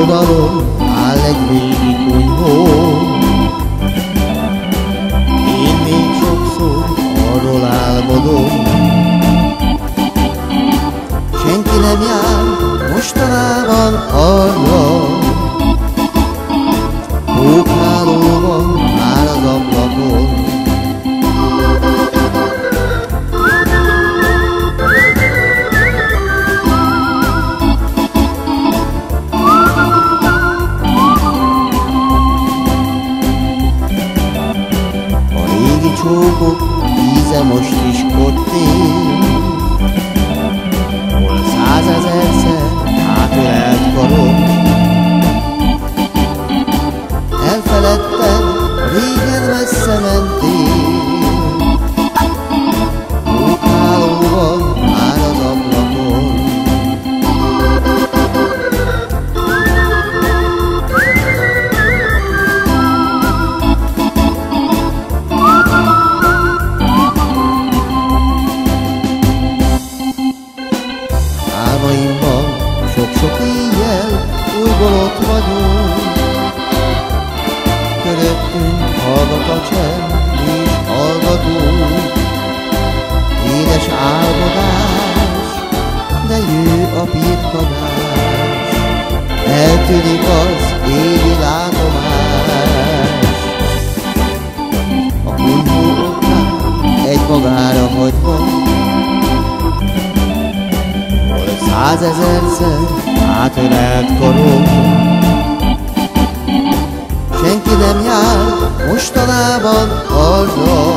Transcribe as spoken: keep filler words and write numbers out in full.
oldalon áll egy régi kunyhó. Én még sokszor arról álmodom, senki nem jár mostanában arra. Pókháló van már az ablakon. A régi csókok íze most is ott él, hol százezerszer átölelt karom. Elfeledtem, régen messze mentél, pókháló van már az ablakon. Álmaimban sok-sok éjjel újból ott vagyunk, köröttünk hallgat a csend és hallgatunk. Édes álmodás, de jő a birkadás, eltűnik az égi látomás. A kunyhó oknál egy magára hagyva, hol százezerszer átölelt korom. Senki nem jár mostanában arra.